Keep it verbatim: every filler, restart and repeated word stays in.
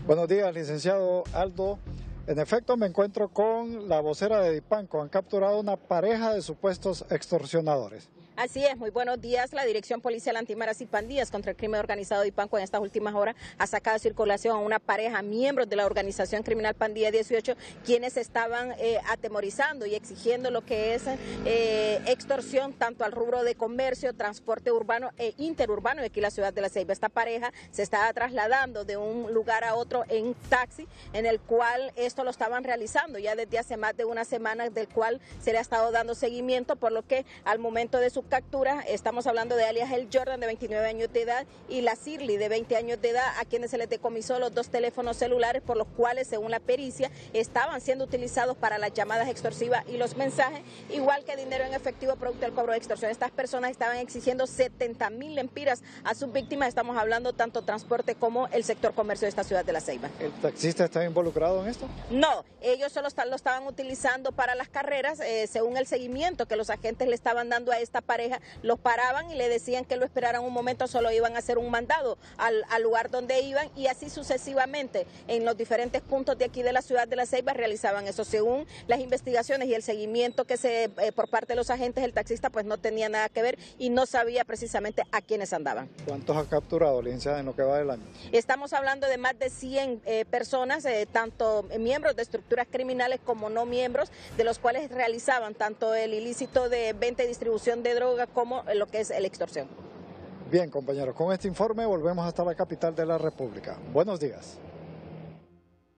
Buenos días, licenciado Aldo. En efecto, me encuentro con la vocera de Dipanco. Han capturado una pareja de supuestos extorsionadores. Así es, muy buenos días. La Dirección Policial Antimaras y Pandillas contra el Crimen Organizado de Dipanco en estas últimas horas ha sacado de circulación a una pareja, miembros de la organización criminal Pandilla dieciocho, quienes estaban eh, atemorizando y exigiendo lo que es eh, extorsión tanto al rubro de comercio, transporte urbano e interurbano de aquí la ciudad de La Ceiba. Esta pareja se estaba trasladando de un lugar a otro en taxi, en el cual esto lo estaban realizando ya desde hace más de una semana, del cual se le ha estado dando seguimiento, por lo que al momento de su captura, estamos hablando de alias El Jordan, de veintinueve años de edad, y la Shirley, de veinte años de edad, a quienes se les decomisó los dos teléfonos celulares, por los cuales, según la pericia, estaban siendo utilizados para las llamadas extorsivas y los mensajes, igual que dinero en efectivo producto del cobro de extorsión. Estas personas estaban exigiendo setenta mil lempiras a sus víctimas. Estamos hablando tanto transporte como el sector comercio de esta ciudad de La Ceiba. ¿El taxista está involucrado en esto? No, ellos solo lo estaban utilizando para las carreras, eh, según el seguimiento que los agentes le estaban dando a esta pareja. Los paraban y le decían que lo esperaran un momento, solo iban a hacer un mandado al, al lugar donde iban, y así sucesivamente en los diferentes puntos de aquí de la ciudad de La Ceiba realizaban eso. Según las investigaciones y el seguimiento que se eh, por parte de los agentes, el taxista pues no tenía nada que ver y no sabía precisamente a quiénes andaban. ¿Cuántos ha capturado, licenciada, en lo que va del año? Estamos hablando de más de cien eh, personas, eh, tanto miembros de estructuras criminales como no miembros, de los cuales realizaban tanto el ilícito de venta y distribución de droga como lo que es la extorsión. Bien, compañeros, con este informe volvemos hasta la capital de la República. Buenos días.